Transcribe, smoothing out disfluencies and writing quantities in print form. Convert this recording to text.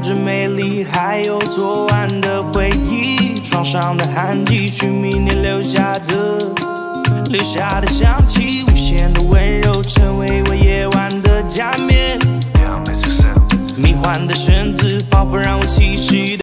着美丽，还有昨晚的回忆，床上的汗迹，是明年留下的香气，无限的温柔，成为我夜晚的假面。迷幻的身子，仿佛让我稀释。